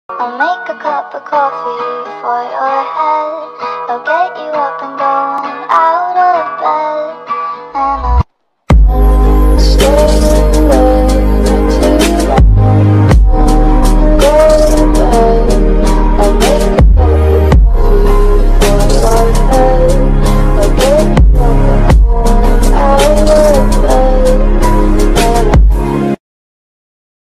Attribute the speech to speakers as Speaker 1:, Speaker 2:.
Speaker 1: I'll make a cup of coffee for your head. I'll get you up and going out.